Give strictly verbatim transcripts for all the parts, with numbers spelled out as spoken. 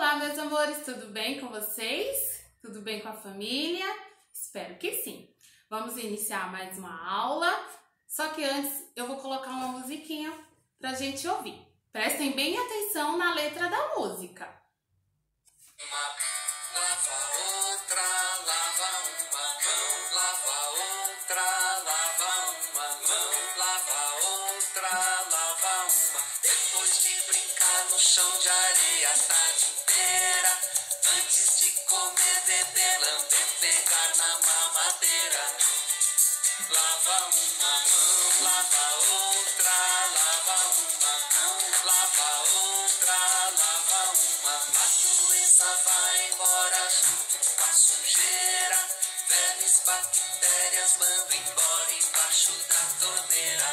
Olá, meus amores, tudo bem com vocês? Tudo bem com a família? Espero que sim. Vamos iniciar mais uma aula, só que antes eu vou colocar uma musiquinha pra gente ouvir. Prestem bem atenção na letra da música. Uma lava outra, lava uma mão, lava outra, lava uma mão, lava outra, lava uma. Depois de brincar no chão de areia a tarde inteira, antes de comer, beber, lamber, pegar na mamadeira. Lava uma mão, lava outra, lava uma mão, lava outra, lava uma. A doença vai embora junto com a sujeira, vermes, bactérias mando embora embaixo da torneira.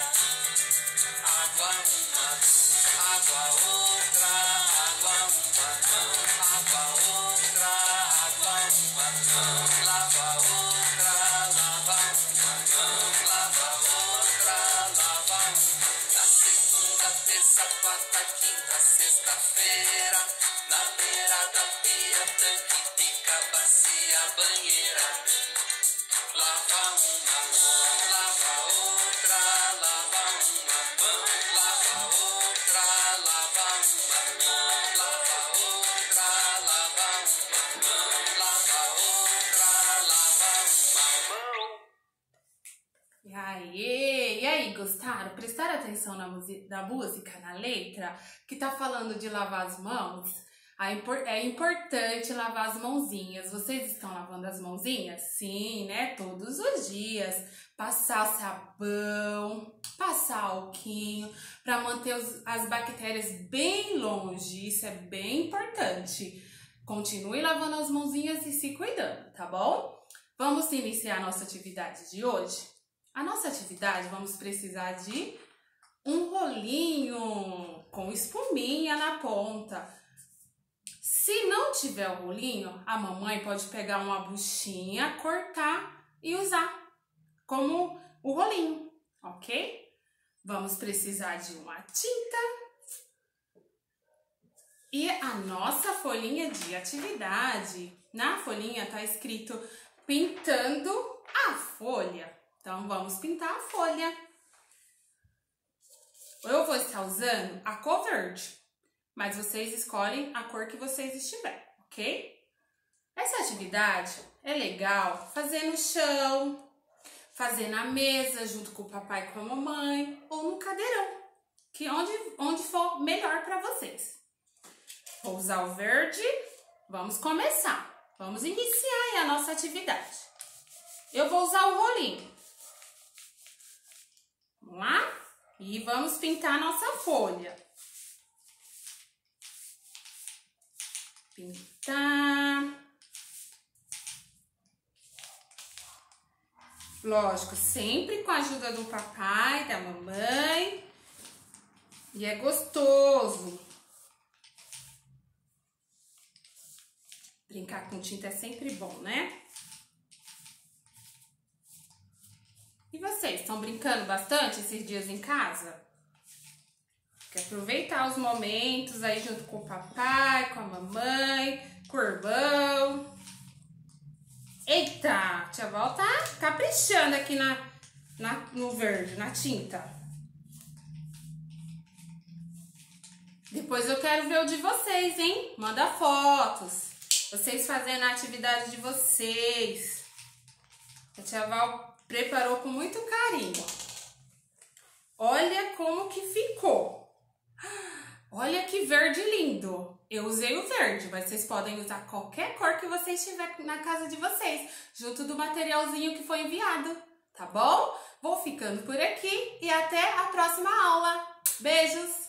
Água uma, água outra, água uma mão, água outra, água uma mão, lava outra, lava uma mão, lava outra, lava uma. Na segunda, terça, quarta, quinta, sexta-feira, na beira da pia, tanque, pica, bacia, banheira. Lava uma mão, lava outra, lava uma mão, lava outra, lava uma mão, lava outra, lava uma mão, lava outra, lava uma mão. E aí, e aí, gostaram? Prestaram atenção na, na música, na letra, que tá falando de lavar as mãos? É importante lavar as mãozinhas. Vocês estão lavando as mãozinhas? Sim, né? Todos os dias. Passar sabão, passar alquinho, para manter os, as bactérias bem longe. Isso é bem importante. Continue lavando as mãozinhas e se cuidando, tá bom? Vamos iniciar a nossa atividade de hoje? A nossa atividade, vamos precisar de um rolinho com espuminha na ponta. Se não tiver o rolinho, a mamãe pode pegar uma buchinha, cortar e usar como o rolinho, ok? Vamos precisar de uma tinta e a nossa folhinha de atividade. Na folhinha tá escrito pintando a folha. Então, vamos pintar a folha. Eu vou estar usando a cor verde, mas vocês escolhem a cor que vocês estiverem, ok? Essa atividade é legal fazer no chão, fazer na mesa junto com o papai e com a mamãe, ou no cadeirão, que onde, onde for melhor para vocês. Vou usar o verde, vamos começar. Vamos iniciar aí a nossa atividade. Eu vou usar o rolinho. Vamos lá? E vamos pintar a nossa folha. Pintar. Lógico, sempre com a ajuda do papai, da mamãe. E é gostoso. Brincar com tinta é sempre bom, né? E vocês, estão brincando bastante esses dias em casa? Quer aproveitar os momentos aí junto com o papai, com a mamãe, com o irmão. Eita, tia Val tá caprichando aqui na, na, no verde, na tinta. Depois eu quero ver o de vocês, hein? Manda fotos. Vocês fazendo a atividade de vocês. A tia Val preparou com muito carinho. Olha como que ficou. Olha que verde lindo. Eu usei o verde, mas vocês podem usar qualquer cor que vocês tiver na casa de vocês, junto do materialzinho que foi enviado, tá bom? Vou ficando por aqui e até a próxima aula. Beijos!